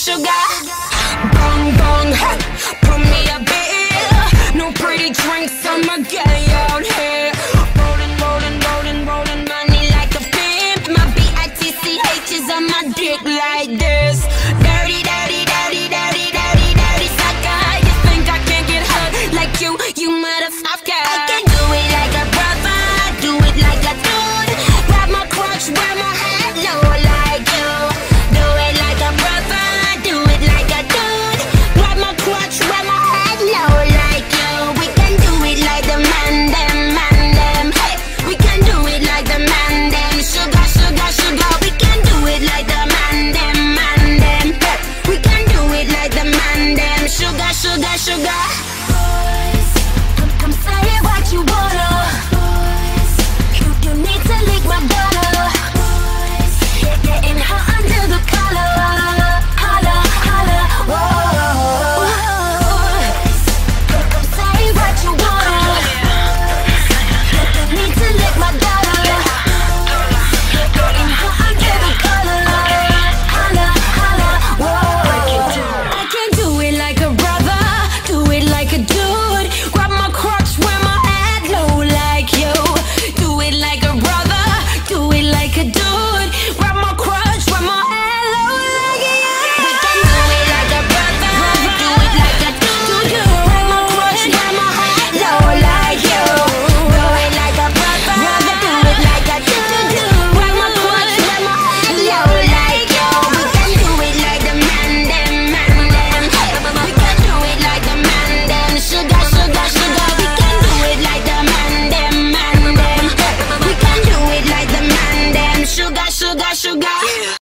sugar. Bong bong, hey, put me a bill. No pretty drinks, I'ma get out here. Rolling, rolling, rolling, rolling money like a pimp. My BITCH is on my dick like